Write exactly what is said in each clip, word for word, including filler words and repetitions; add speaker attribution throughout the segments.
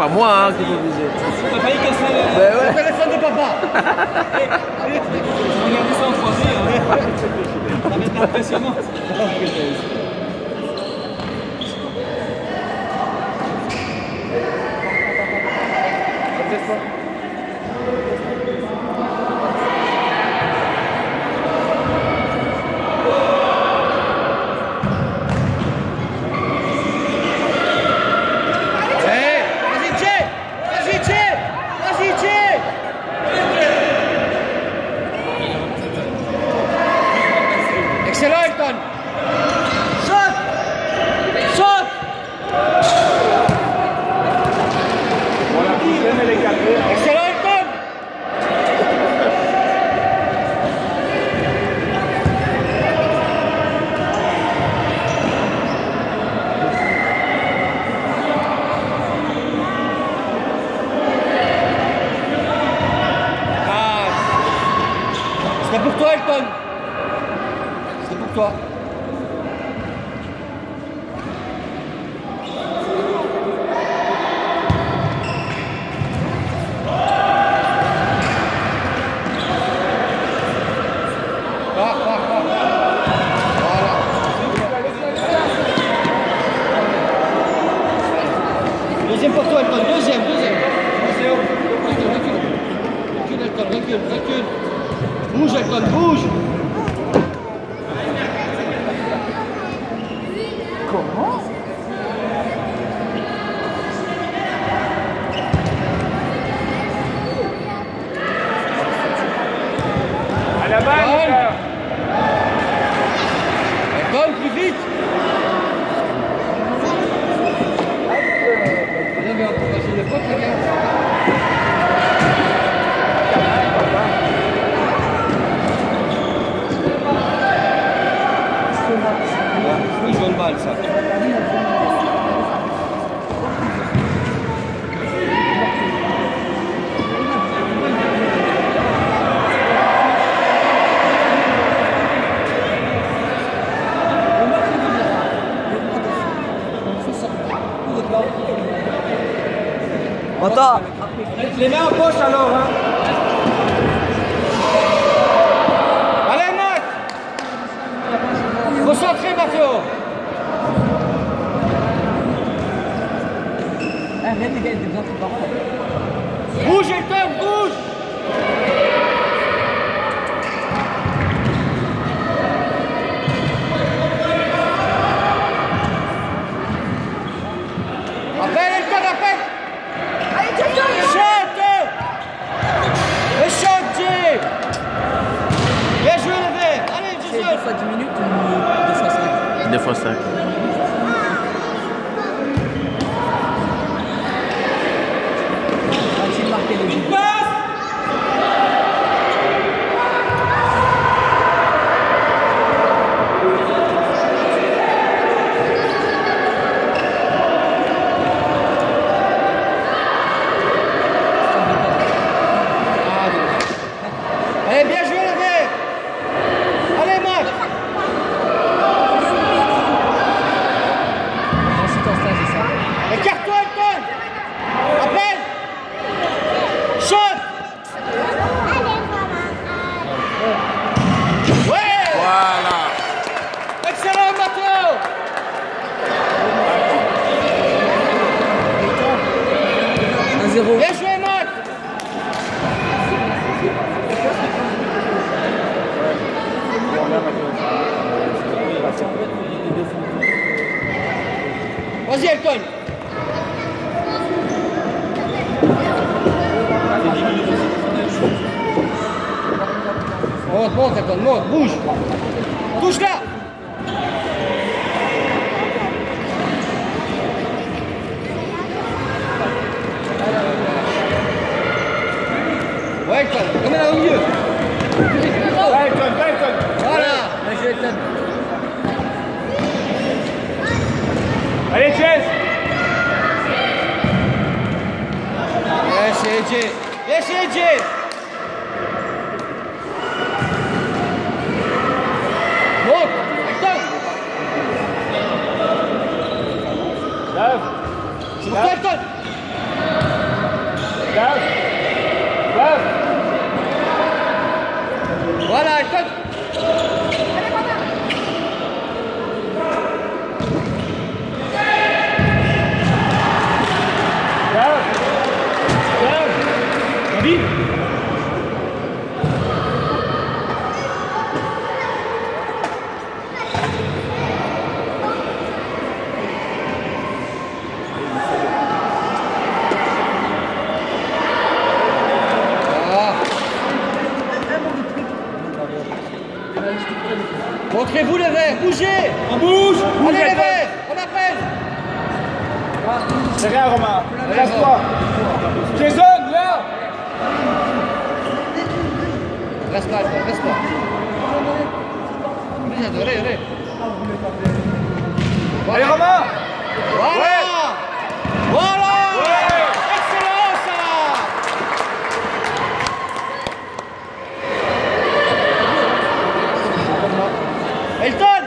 Speaker 1: pas moi hein, qu'il faut viser.
Speaker 2: T'as failli casser le,
Speaker 1: Ben ouais.
Speaker 2: le téléphone de papa. Regardez ça en trois D. Hein. Ça va être impressionnant.
Speaker 3: Excellent, Elton. Saute. Saute. Excellent, Elton. Ah. C'était pour toi, Elton. C'est pour toi. Va, va, va. Voilà. Deuxième pour toi, Elton. Deuxième, deuxième. Recule, recule. Recule, Elton. Recule, recule. Bouge, Elton, bouge.
Speaker 1: Comment?
Speaker 2: À la balle.
Speaker 3: Elton, plus vite. Vous avez encouragé le pote, les gars. Oui, je vois le mal, ça.
Speaker 1: Attends.
Speaker 2: Les mains en poche alors. Hein.
Speaker 3: Allez, Matt. Concentré, Mathéo. Bouge, Elton, bouge. Appelle, Elton, appelle. Chante. Et chante, Jay. Bien joué, le vert. Allez,
Speaker 4: C'est
Speaker 3: Jason.
Speaker 4: deux fois dix minutes ou deux fois cinq?
Speaker 1: Deux fois cinq.
Speaker 4: Va-t-il marquer le but?
Speaker 3: Allez, bien joué, le vert. Allez, Matt.
Speaker 4: C'est ton stage, c'est ça?
Speaker 3: Écarte-toi, Elton. Appelle. Chante. Ouais.
Speaker 1: Voilà.
Speaker 3: Excellent, Mathéo.
Speaker 4: un zéro.
Speaker 3: Bien joué, Matt. Vas-y, Elton. Monte, monte, Elton, monte, bouge. Touche là. Ouais, Elton, remets-la au milieu.
Speaker 2: Elton, Elton.
Speaker 3: Voilà.
Speaker 4: Bien joué, Elton.
Speaker 2: Allez, Jess.
Speaker 3: Yes, A J. Yes, A J. Monte, Elton.
Speaker 2: Lève.
Speaker 3: C'est pour toi, Elton.
Speaker 2: Gaffe. Gaffe.
Speaker 3: Voilà, Elton.
Speaker 2: Gaffe. Gaffe. David.
Speaker 3: Montrez-vous les verts, bougez.
Speaker 2: On bouge. Bouge,
Speaker 3: Allez les
Speaker 2: Elton.
Speaker 3: verts, on appelle.
Speaker 2: C'est rien, Romain. Reste-toi. Jason, là.
Speaker 3: Reste là, Elton, reste là. Allez, allez, allez.
Speaker 2: Allez, Romain.
Speaker 3: Voilà.
Speaker 2: Ouais.
Speaker 3: Voilà.
Speaker 2: Ouais.
Speaker 3: Excellent ça. Elton.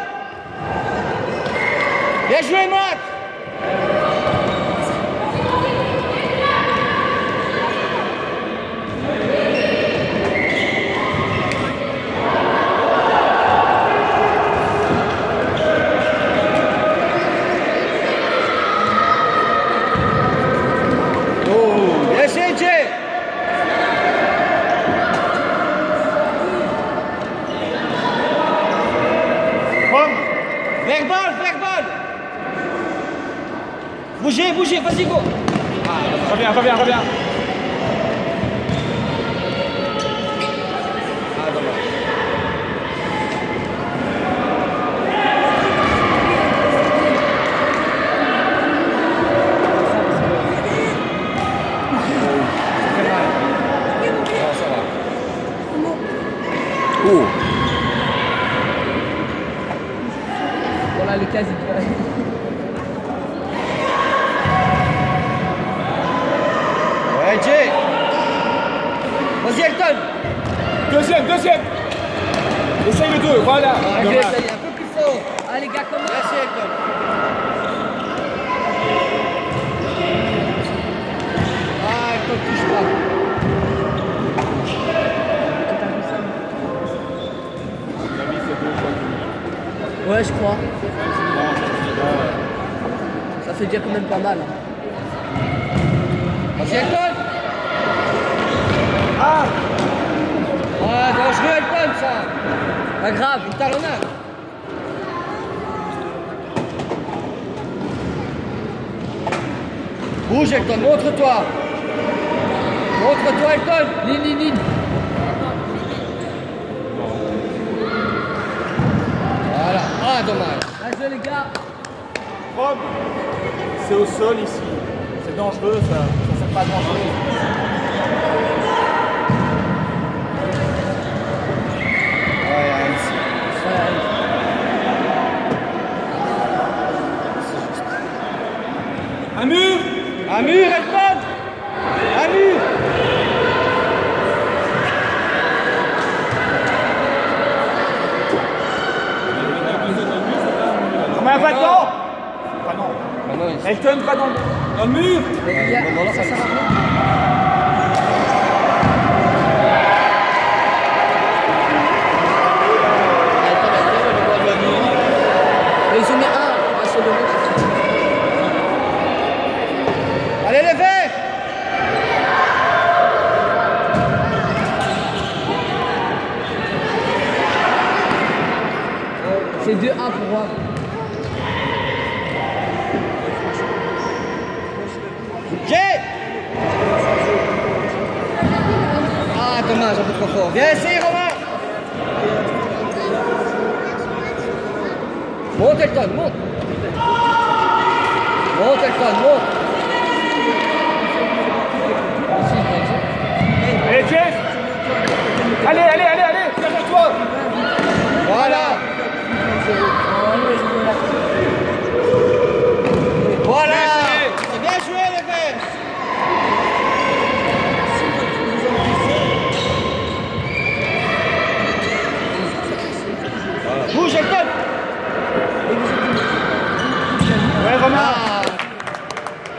Speaker 3: Bien joué, Matt. Bien joué, Jay.
Speaker 2: Rome.
Speaker 3: Verbal, verbal. Bougez, bougez, vas-y, go.
Speaker 2: Reviens, reviens, reviens.
Speaker 3: Ah, dommage.
Speaker 1: Oh.
Speaker 4: Voilà le quasi.
Speaker 3: Ouais, Jay. Vas-y, Elton.
Speaker 2: Deuxième, deuxième. Essaye le deux, voilà.
Speaker 3: Ah,
Speaker 2: Dommage.
Speaker 3: essaye un peu plus fort.
Speaker 4: Allez, gars, comment?
Speaker 3: Merci, Elton. Ah, Elton, touche pas.
Speaker 4: Ouais, je crois. Ça fait déjà quand même pas mal.
Speaker 3: Vas-y, Elton.
Speaker 2: Ah.
Speaker 3: Ah, dangereux, Elton, ça.
Speaker 4: Pas grave.
Speaker 3: Une talonnade. Bouge, Elton, montre-toi. Montre-toi, Elton.
Speaker 4: Ligne, ligne, ligne.
Speaker 3: Voilà. Ah, dommage.
Speaker 4: Bien joué, les gars.
Speaker 2: Rome. C'est au sol ici. C'est dangereux, ça. Ça sert pas à grand chose.
Speaker 3: Ouais, ici.
Speaker 2: Un mur.
Speaker 3: Un mur, Elton. Un mur.
Speaker 2: Romain, va dedans. Ah non.
Speaker 3: Ah non, ici.
Speaker 2: Elton, va dans le, dans le mur.
Speaker 4: Les gars,
Speaker 3: non, non,
Speaker 4: ça
Speaker 3: ça-
Speaker 4: sert à rien.
Speaker 3: Elton, Elton, on voit le mur.
Speaker 4: Mais ils ont mis un. Un seul de l'autre.
Speaker 3: Allez, les verts.
Speaker 4: C'est deux un pour moi.
Speaker 3: Jay. Ah, dommage, un peu trop fort. Viens essayer, Romain. Monte, Elton, monte. Monte, Elton, monte.
Speaker 2: Allez, Jess. Allez, allez, allez, allez. Viens vers toi.
Speaker 3: Voilà. Voilà. C'est bien joué, les verts. Bouge, Elton.
Speaker 2: Ouais, Romain.
Speaker 3: Ah.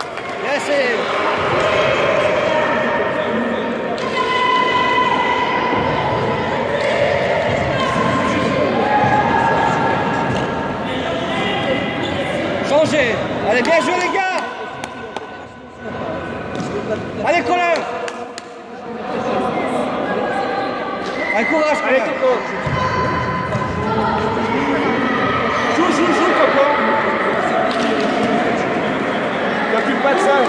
Speaker 3: Un courage, quand
Speaker 2: Allez,
Speaker 3: même.
Speaker 2: Coco. Joue, joue, joue, Coco. T'occupe pas de ça.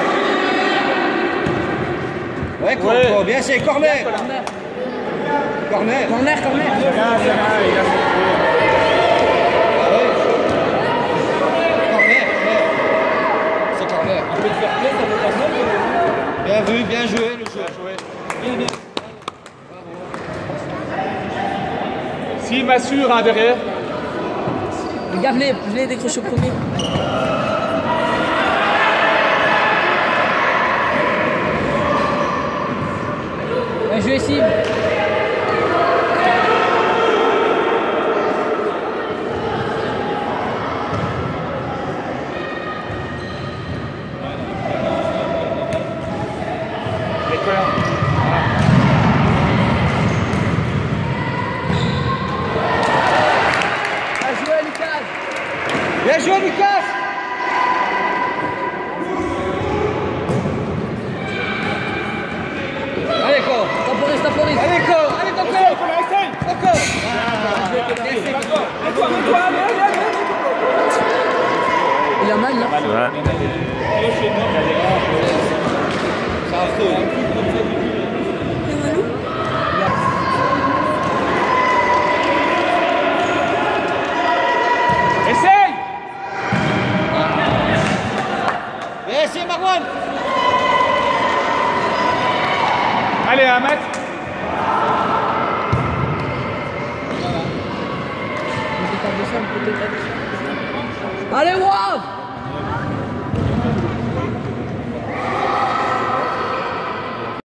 Speaker 3: Ouais, Coco,
Speaker 2: Ouais.
Speaker 3: bien, c'est corner.
Speaker 4: Corner.
Speaker 3: Corner.
Speaker 4: Corner, corner.
Speaker 2: Là, ça va, il a fait.
Speaker 3: Ah ouais. Corner, corner. C'est corner.
Speaker 1: Un peu de fair play, ça fait pas mal.
Speaker 3: Bien vu, bien joué le jeu.
Speaker 1: Bien, bien.
Speaker 2: S'il m'assure, hein, derrière.
Speaker 4: Regarde, je l'ai- je l'ai décroché au premier. Bien joué, Sim.
Speaker 2: Et quoi, là?
Speaker 4: Bien joué, Lucas.
Speaker 3: Bien joué, Lucas. Allez, Coco.
Speaker 4: Temporis, temporis.
Speaker 3: Allez, Coco. Allez, Coco.
Speaker 2: Essaye, Coco, essaye.
Speaker 3: Coco.
Speaker 2: Mets-toi, mets-toi, allez, allez, allez.
Speaker 4: Il a mal, là.
Speaker 1: Ouais.
Speaker 3: C'est affreux.
Speaker 2: Essaye.
Speaker 3: Bien essayé, Marwan.
Speaker 2: Allez, un mètre.
Speaker 4: Allez, Wav.